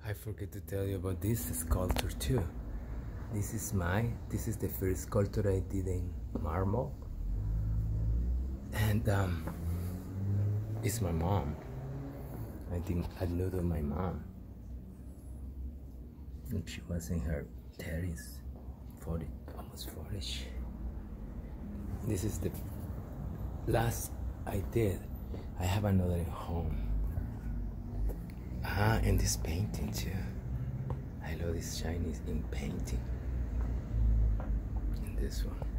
I forget to tell you about this sculpture too. This is the first sculpture I did in marble. And it's my mom. I noodled my mom. And she was in her 30s, 40, almost 40. This is the last I did. I have another at home. And this painting too. I love this Chinese ink painting. And this one.